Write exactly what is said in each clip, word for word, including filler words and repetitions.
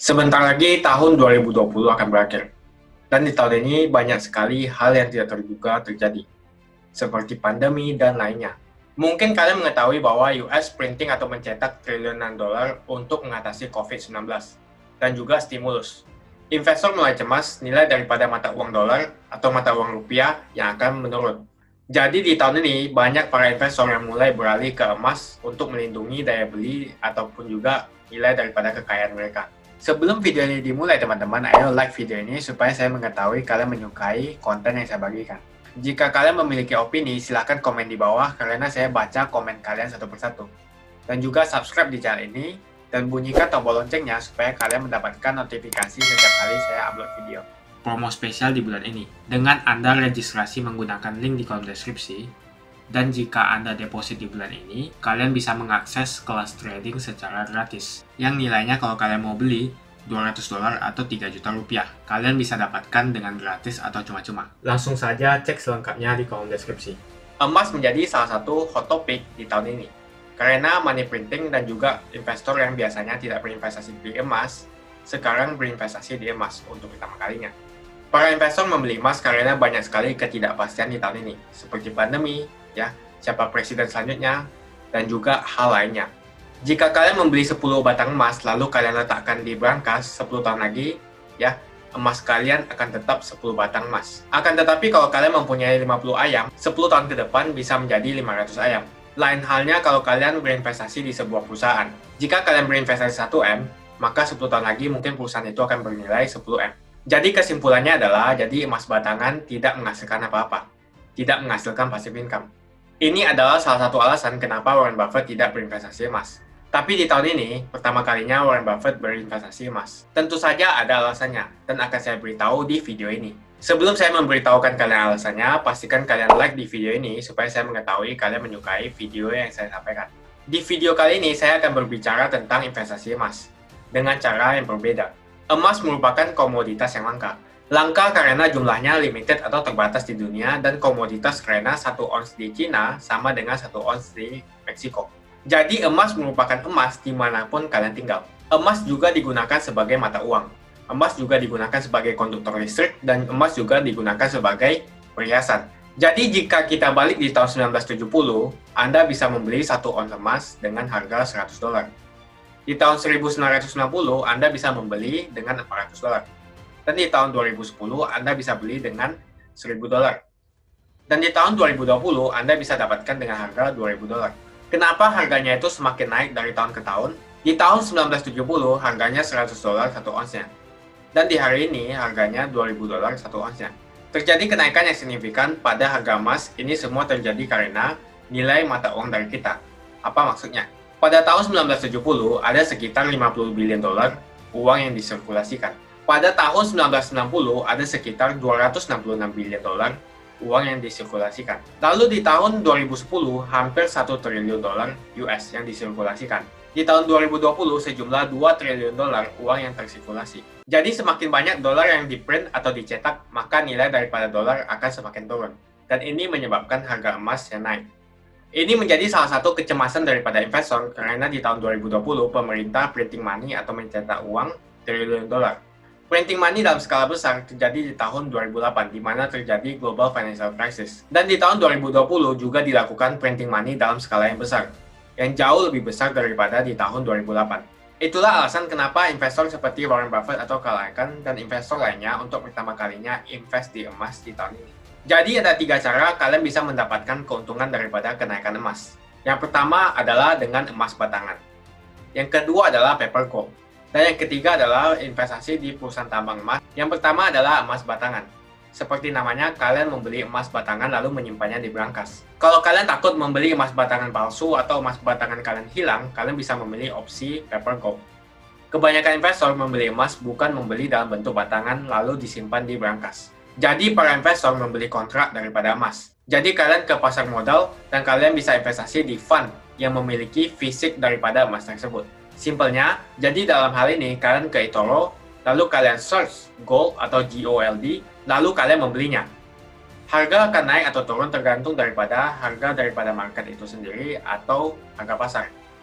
Sebentar lagi tahun dua ribu dua puluh akan berakhir, dan di tahun ini banyak sekali hal yang tidak terduga terjadi, seperti pandemi dan lainnya. Mungkin kalian mengetahui bahwa U S printing atau mencetak triliunan dolar untuk mengatasi covid sembilan belas, dan juga stimulus. Investor mulai cemas nilai daripada mata uang dolar atau mata uang rupiah yang akan menurun. Jadi di tahun ini banyak para investor yang mulai beralih ke emas untuk melindungi daya beli ataupun juga nilai daripada kekayaan mereka. Sebelum video ini dimulai teman-teman, ayo like video ini supaya saya mengetahui kalian menyukai konten yang saya bagikan. Jika kalian memiliki opini, silahkan komen di bawah karena saya baca komen kalian satu persatu. Dan juga subscribe di channel ini dan bunyikan tombol loncengnya supaya kalian mendapatkan notifikasi setiap kali saya upload video. Promo spesial di bulan ini, dengan Anda registrasi menggunakan link di kolom deskripsi, dan jika Anda deposit di bulan ini, kalian bisa mengakses kelas trading secara gratis, yang nilainya kalau kalian mau beli dua ratus dolar atau tiga juta rupiah. Kalian bisa dapatkan dengan gratis atau cuma-cuma. Langsung saja cek selengkapnya di kolom deskripsi. Emas menjadi salah satu hot topic di tahun ini, karena money printing dan juga investor yang biasanya tidak berinvestasi di emas, sekarang berinvestasi di emas untuk pertama kalinya. Para investor membeli emas karena banyak sekali ketidakpastian di tahun ini, seperti pandemi, ya, siapa presiden selanjutnya, dan juga hal lainnya. Jika kalian membeli sepuluh batang emas, lalu kalian letakkan di brankas sepuluh tahun lagi, ya, emas kalian akan tetap sepuluh batang emas. Akan tetapi kalau kalian mempunyai lima puluh ayam, sepuluh tahun ke depan bisa menjadi lima ratus ayam. Lain halnya kalau kalian berinvestasi di sebuah perusahaan. Jika kalian berinvestasi satu M, maka sepuluh tahun lagi mungkin perusahaan itu akan bernilai sepuluh M. Jadi kesimpulannya adalah, jadi emas batangan tidak menghasilkan apa-apa, tidak menghasilkan passive income. Ini adalah salah satu alasan kenapa Warren Buffett tidak berinvestasi emas. Tapi di tahun ini, pertama kalinya Warren Buffett berinvestasi emas. Tentu saja ada alasannya, dan akan saya beritahu di video ini. Sebelum saya memberitahukan kalian alasannya, pastikan kalian like di video ini supaya saya mengetahui kalian menyukai video yang saya sampaikan. Di video kali ini, saya akan berbicara tentang investasi emas, dengan cara yang berbeda. Emas merupakan komoditas yang langka. Langka karena jumlahnya limited atau terbatas di dunia, dan komoditas karena satu ons di Cina sama dengan satu ons di Meksiko. Jadi emas merupakan emas dimanapun kalian tinggal. Emas juga digunakan sebagai mata uang. Emas juga digunakan sebagai konduktor listrik, dan emas juga digunakan sebagai perhiasan. Jadi jika kita balik di tahun seribu sembilan ratus tujuh puluh, Anda bisa membeli satu ons emas dengan harga seratus dolar. Di tahun seribu sembilan ratus sembilan puluh, Anda bisa membeli dengan empat ratus dolar. Dan di tahun dua ribu sepuluh, Anda bisa beli dengan seribu dolar. Dan di tahun dua ribu dua puluh, Anda bisa dapatkan dengan harga dua ribu dolar. Kenapa harganya itu semakin naik dari tahun ke tahun? Di tahun seribu sembilan ratus tujuh puluh, harganya seratus dolar satu onsnya. Dan di hari ini, harganya dua ribu dolar satu onsnya. Terjadi kenaikan yang signifikan pada harga emas. Ini semua terjadi karena nilai mata uang dari kita. Apa maksudnya? Pada tahun seribu sembilan ratus tujuh puluh, ada sekitar lima puluh bilion dolar uang yang disirkulasikan. Pada tahun seribu sembilan ratus sembilan puluh, ada sekitar dua ratus enam puluh enam bilion dolar uang yang disirkulasikan. Lalu di tahun dua ribu sepuluh, hampir satu triliun dolar U S yang disirkulasikan. Di tahun dua ribu dua puluh, sejumlah dua triliun dolar uang yang tersirkulasi. Jadi semakin banyak dolar yang diprint atau dicetak, maka nilai daripada dolar akan semakin turun. Dan ini menyebabkan harga emas yang naik. Ini menjadi salah satu kecemasan daripada investor karena di tahun dua ribu dua puluh pemerintah printing money atau mencetak uang triliun dolar. Printing money dalam skala besar terjadi di tahun dua ribu delapan, di mana terjadi global financial crisis. Dan di tahun dua ribu dua puluh juga dilakukan printing money dalam skala yang besar, yang jauh lebih besar daripada di tahun dua ribu delapan. Itulah alasan kenapa investor seperti Warren Buffett atau Carl Icahn dan investor lainnya untuk pertama kalinya invest di emas di tahun ini. Jadi ada tiga cara kalian bisa mendapatkan keuntungan daripada kenaikan emas. Yang pertama adalah dengan emas batangan. Yang kedua adalah paper gold. Dan yang ketiga adalah investasi di perusahaan tambang emas. Yang pertama adalah emas batangan. Seperti namanya, kalian membeli emas batangan lalu menyimpannya di brankas. Kalau kalian takut membeli emas batangan palsu atau emas batangan kalian hilang, kalian bisa memilih opsi paper gold. Kebanyakan investor membeli emas bukan membeli dalam bentuk batangan lalu disimpan di brankas. Jadi para investor membeli kontrak daripada emas. Jadi kalian ke pasar modal dan kalian bisa investasi di fund yang memiliki fisik daripada emas tersebut. Simpelnya, jadi dalam hal ini kalian ke eToro, lalu kalian search gold atau G O L D, lalu kalian membelinya. Harga akan naik atau turun tergantung daripada harga daripada market itu sendiri atau harga pasar.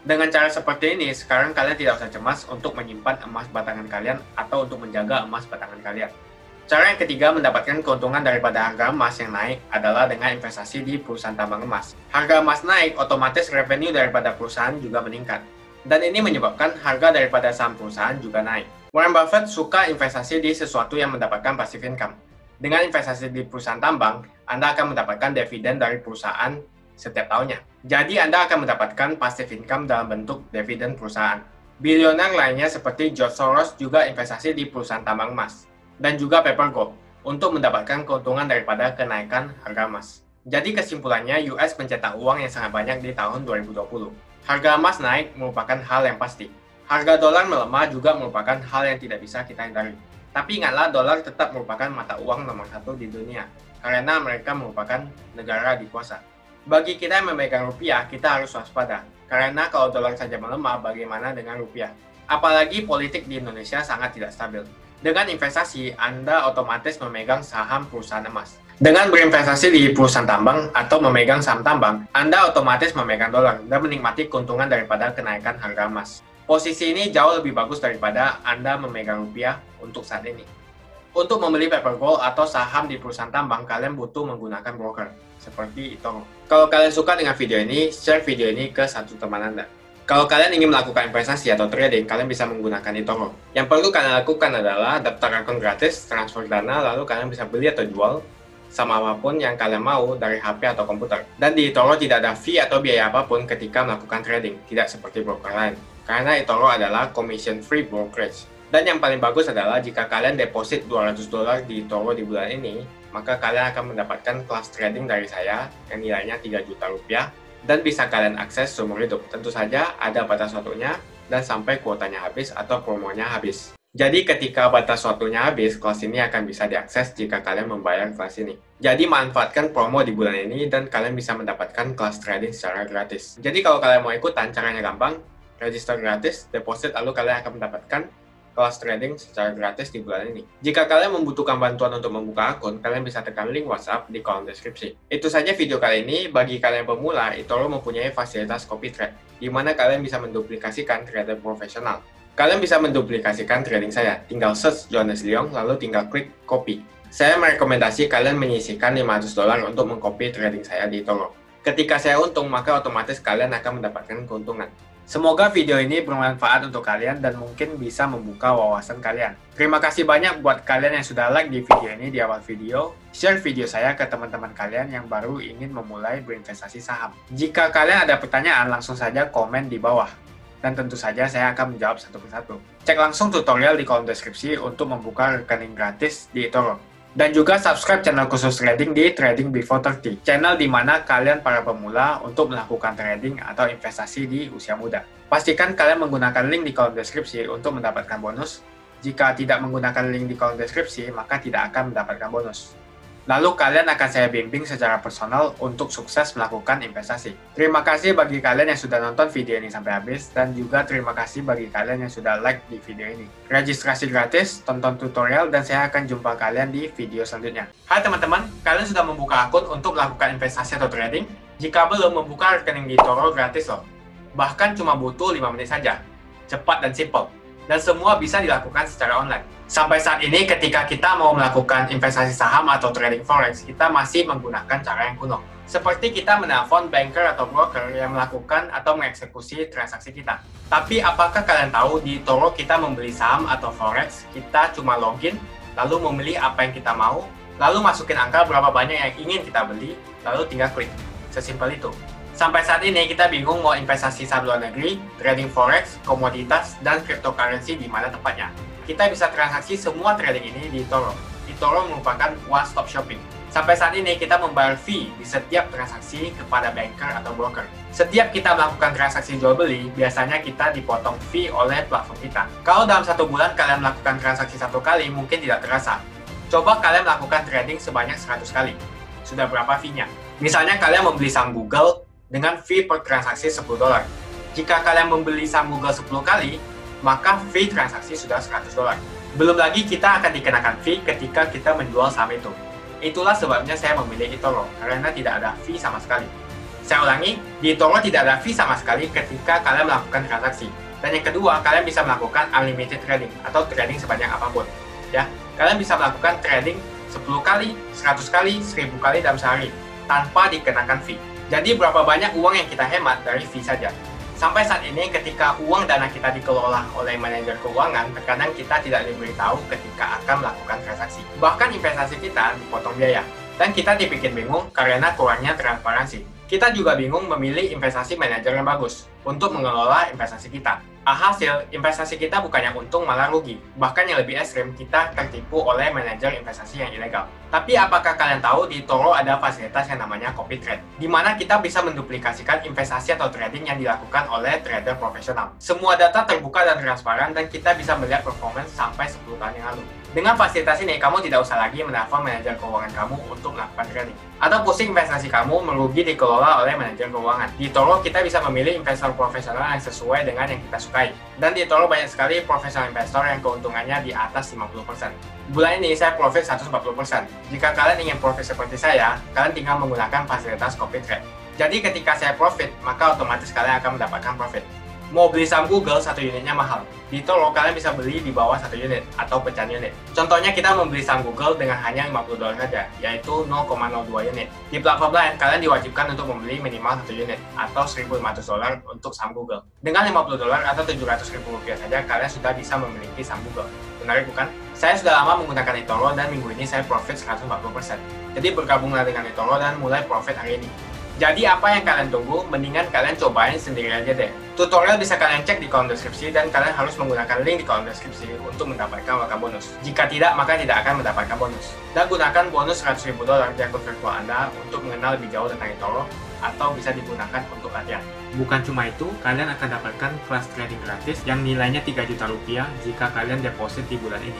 Dengan cara seperti ini, sekarang kalian tidak usah cemas untuk menyimpan emas batangan kalian atau untuk menjaga emas batangan kalian. Cara yang ketiga mendapatkan keuntungan daripada harga emas yang naik adalah dengan investasi di perusahaan tambang emas. Harga emas naik, otomatis revenue daripada perusahaan juga meningkat. Dan ini menyebabkan harga daripada saham perusahaan juga naik. Warren Buffett suka investasi di sesuatu yang mendapatkan passive income. Dengan investasi di perusahaan tambang, Anda akan mendapatkan dividen dari perusahaan setiap tahunnya. Jadi Anda akan mendapatkan passive income dalam bentuk dividen perusahaan. Bilioner lainnya seperti George Soros juga investasi di perusahaan tambang emas dan juga Paper Gold untuk mendapatkan keuntungan daripada kenaikan harga emas. Jadi kesimpulannya, U S mencetak uang yang sangat banyak di tahun dua ribu dua puluh. Harga emas naik merupakan hal yang pasti. Harga dolar melemah juga merupakan hal yang tidak bisa kita hindari. Tapi ingatlah, dolar tetap merupakan mata uang nomor satu di dunia, karena mereka merupakan negara dikuasa. Bagi kita yang memegang rupiah, kita harus waspada, karena kalau dolar saja melemah, bagaimana dengan rupiah? Apalagi politik di Indonesia sangat tidak stabil. Dengan investasi, Anda otomatis memegang saham perusahaan emas. Dengan berinvestasi di perusahaan tambang atau memegang saham tambang, Anda otomatis memegang dolar dan menikmati keuntungan daripada kenaikan harga emas. Posisi ini jauh lebih bagus daripada Anda memegang rupiah untuk saat ini. Untuk membeli paper gold atau saham di perusahaan tambang, kalian butuh menggunakan broker, seperti eToro. Kalau kalian suka dengan video ini, share video ini ke satu teman Anda. Kalau kalian ingin melakukan investasi atau trading, kalian bisa menggunakan eToro. Yang perlu kalian lakukan adalah daftar akun gratis, transfer dana, lalu kalian bisa beli atau jual sama apapun yang kalian mau dari H P atau komputer. Dan di eToro tidak ada fee atau biaya apapun ketika melakukan trading, tidak seperti broker lain. Karena eToro adalah commission free brokerage. Dan yang paling bagus adalah jika kalian deposit dua ratus dolar di eToro di bulan ini, maka kalian akan mendapatkan kelas trading dari saya yang nilainya tiga juta rupiah dan bisa kalian akses seumur hidup. Tentu saja ada batas waktunya dan sampai kuotanya habis atau promonya habis. Jadi ketika batas waktunya habis, kelas ini akan bisa diakses jika kalian membayar kelas ini. Jadi manfaatkan promo di bulan ini dan kalian bisa mendapatkan kelas trading secara gratis. Jadi kalau kalian mau ikutan, caranya gampang. Register gratis, deposit, lalu kalian akan mendapatkan kelas trading secara gratis di bulan ini. Jika kalian membutuhkan bantuan untuk membuka akun, kalian bisa tekan link WhatsApp di kolom deskripsi. Itu saja video kali ini. Bagi kalian pemula, eToro mempunyai fasilitas copy trade, di mana kalian bisa menduplikasikan trader profesional. Kalian bisa menduplikasikan trading saya, tinggal search Johannes Leong, lalu tinggal klik copy. Saya merekomendasi kalian menyisihkan lima ratus dolar untuk mengcopy trading saya di eToro. Ketika saya untung, maka otomatis kalian akan mendapatkan keuntungan. Semoga video ini bermanfaat untuk kalian dan mungkin bisa membuka wawasan kalian. Terima kasih banyak buat kalian yang sudah like di video ini di awal video. Share video saya ke teman-teman kalian yang baru ingin memulai berinvestasi saham. Jika kalian ada pertanyaan, langsung saja komen di bawah. Dan tentu saja saya akan menjawab satu persatu. Cek langsung tutorial di kolom deskripsi untuk membuka rekening gratis di eToro. Dan juga subscribe channel khusus trading di Trading Before tiga puluh, channel di mana kalian para pemula untuk melakukan trading atau investasi di usia muda. Pastikan kalian menggunakan link di kolom deskripsi untuk mendapatkan bonus. Jika tidak menggunakan link di kolom deskripsi, maka tidak akan mendapatkan bonus. Lalu kalian akan saya bimbing secara personal untuk sukses melakukan investasi. Terima kasih bagi kalian yang sudah nonton video ini sampai habis, dan juga terima kasih bagi kalian yang sudah like di video ini. Registrasi gratis, tonton tutorial, dan saya akan jumpa kalian di video selanjutnya. Hai teman-teman, kalian sudah membuka akun untuk melakukan investasi atau trading? Jika belum, membuka rekening di eToro gratis loh. Bahkan cuma butuh lima menit saja. Cepat dan simple. Dan semua bisa dilakukan secara online. Sampai saat ini ketika kita mau melakukan investasi saham atau trading forex, kita masih menggunakan cara yang kuno. Seperti kita menelpon banker atau broker yang melakukan atau mengeksekusi transaksi kita. Tapi apakah kalian tahu di eToro kita membeli saham atau forex, kita cuma login, lalu memilih apa yang kita mau, lalu masukin angka berapa banyak yang ingin kita beli, lalu tinggal klik. Sesimpel itu. Sampai saat ini kita bingung mau investasi saham luar negeri, trading forex, komoditas, dan cryptocurrency di mana tepatnya. Kita bisa transaksi semua trading ini di eToro. eToro merupakan one-stop shopping. Sampai saat ini kita membayar fee di setiap transaksi kepada banker atau broker. Setiap kita melakukan transaksi jual beli, biasanya kita dipotong fee oleh platform kita. Kalau dalam satu bulan kalian melakukan transaksi satu kali, mungkin tidak terasa. Coba kalian melakukan trading sebanyak seratus kali. Sudah berapa fee-nya? Misalnya kalian membeli saham Google dengan fee per transaksi sepuluh dolar. Jika kalian membeli saham Google sepuluh kali, maka fee transaksi sudah seratus dolar. Belum lagi kita akan dikenakan fee ketika kita menjual saham itu. Itulah sebabnya saya memilih eToro, karena tidak ada fee sama sekali. Saya ulangi, di eToro tidak ada fee sama sekali ketika kalian melakukan transaksi. Dan yang kedua, kalian bisa melakukan unlimited trading atau trading sebanyak apapun. Ya, kalian bisa melakukan trading sepuluh kali, seratus kali, seribu kali dalam sehari tanpa dikenakan fee. Jadi berapa banyak uang yang kita hemat dari fee saja. Sampai saat ini ketika uang dana kita dikelola oleh manajer keuangan, terkadang kita tidak diberitahu ketika akan melakukan transaksi. Bahkan investasi kita dipotong biaya. Dan kita dibikin bingung karena kurangnya transparansi. Kita juga bingung memilih investasi manajer yang bagus untuk mengelola investasi kita. Alhasil, investasi kita bukannya untung malah rugi. Bahkan yang lebih ekstrim, kita tertipu oleh manajer investasi yang ilegal. Tapi apakah kalian tahu di eToro ada fasilitas yang namanya copy trade, di mana kita bisa menduplikasikan investasi atau trading yang dilakukan oleh trader profesional. Semua data terbuka dan transparan dan kita bisa melihat performance sampai sepuluh tahun yang lalu. Dengan fasilitas ini, kamu tidak usah lagi menelpon manajer keuangan kamu untuk melakukan trading. Atau pusing investasi kamu merugi dikelola oleh manajer keuangan. Di eToro, kita bisa memilih investor profesional yang sesuai dengan yang kita sukai. Dan di eToro banyak sekali profesional investor yang keuntungannya di atas lima puluh persen. Bulan ini saya profit seratus empat puluh persen. Jika kalian ingin profit seperti saya, kalian tinggal menggunakan fasilitas copy trade. Jadi ketika saya profit, maka otomatis kalian akan mendapatkan profit. Mau beli saham Google, satu unitnya mahal. Di eToro, kalian bisa beli di bawah satu unit atau pecahan unit. Contohnya kita membeli saham Google dengan hanya lima puluh dolar saja, yaitu nol koma nol dua unit. Di platform lain, kalian diwajibkan untuk membeli minimal satu unit atau seribu lima ratus dolar untuk saham Google. Dengan lima puluh dolar atau tujuh ratus ribu rupiah saja, kalian sudah bisa memiliki saham Google. Menarik bukan? Saya sudah lama menggunakan eToro dan minggu ini saya profit seratus empat puluh persen. Jadi bergabunglah dengan eToro dan mulai profit hari ini. Jadi apa yang kalian tunggu? Mendingan kalian cobain sendiri aja deh. Tutorial bisa kalian cek di kolom deskripsi dan kalian harus menggunakan link di kolom deskripsi untuk mendapatkan welcome bonus. Jika tidak, maka tidak akan mendapatkan bonus. Dan gunakan bonus seratus ribu dolar di akun virtual Anda untuk mengenal lebih jauh tentang eToro atau bisa digunakan untuk latihan. Bukan cuma itu, kalian akan dapatkan kelas trading gratis yang nilainya tiga juta rupiah jika kalian deposit di bulan ini.